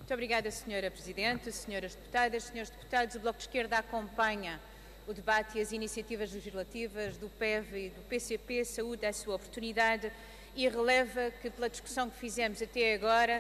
Muito obrigada, Sra. Presidente, Sras. Deputadas, Srs. Deputados. O Bloco de Esquerda acompanha o debate e as iniciativas legislativas do PEV e do PCP, saúde a sua oportunidade e releva que, pela discussão que fizemos até agora,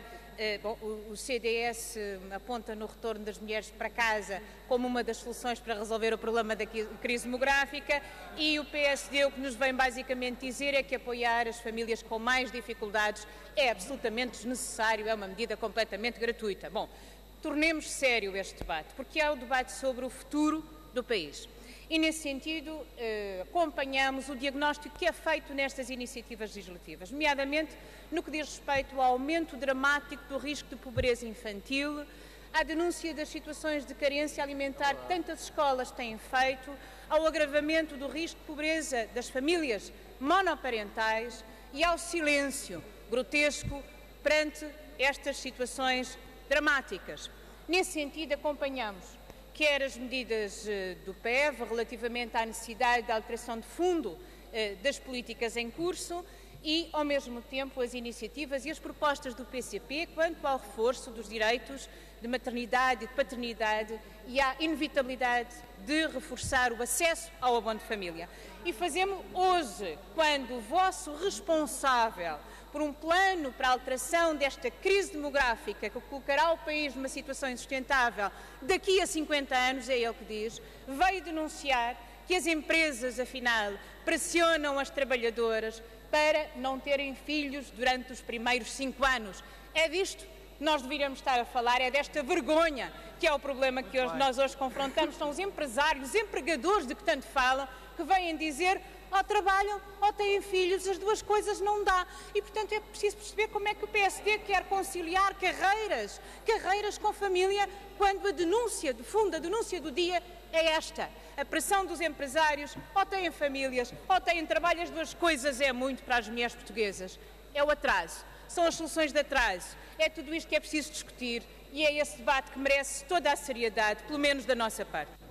o CDS aponta no retorno das mulheres para casa como uma das soluções para resolver o problema da crise demográfica e o PSD o que nos vem basicamente dizer é que apoiar as famílias com mais dificuldades é absolutamente desnecessário, é uma medida completamente gratuita. Bom, tornemos sério este debate, porque é o debate sobre o futuro do país. E, nesse sentido, acompanhamos o diagnóstico que é feito nestas iniciativas legislativas, nomeadamente no que diz respeito ao aumento dramático do risco de pobreza infantil, à denúncia das situações de carência alimentar que tantas escolas têm feito, ao agravamento do risco de pobreza das famílias monoparentais e ao silêncio grotesco perante estas situações dramáticas. Nesse sentido, acompanhamos quer as medidas do PEV relativamente à necessidade de alteração de fundo das políticas em curso e, ao mesmo tempo, as iniciativas e as propostas do PCP quanto ao reforço dos direitos de maternidade e de paternidade e à inevitabilidade de reforçar o acesso ao abono de família. E fazemos hoje, quando o vosso responsável por um plano para a alteração desta crise demográfica que colocará o país numa situação insustentável daqui a 50 anos, é ele que diz, veio denunciar que as empresas, afinal, pressionam as trabalhadoras para não terem filhos durante os primeiros 5 anos. É disto que nós deveríamos estar a falar, é desta vergonha que é o problema que nós hoje confrontamos. São os empresários, os empregadores de que tanto falam, que vêm dizer ou trabalham ou têm filhos, as duas coisas não dá. E, portanto, é preciso perceber como é que o PSD quer conciliar carreiras com família, quando a denúncia de fundo, a denúncia do dia é esta. A pressão dos empresários, ou têm famílias, ou têm trabalho, as duas coisas é muito para as mulheres portuguesas. É o atraso, são as soluções de atraso, é tudo isto que é preciso discutir e é esse debate que merece toda a seriedade, pelo menos da nossa parte.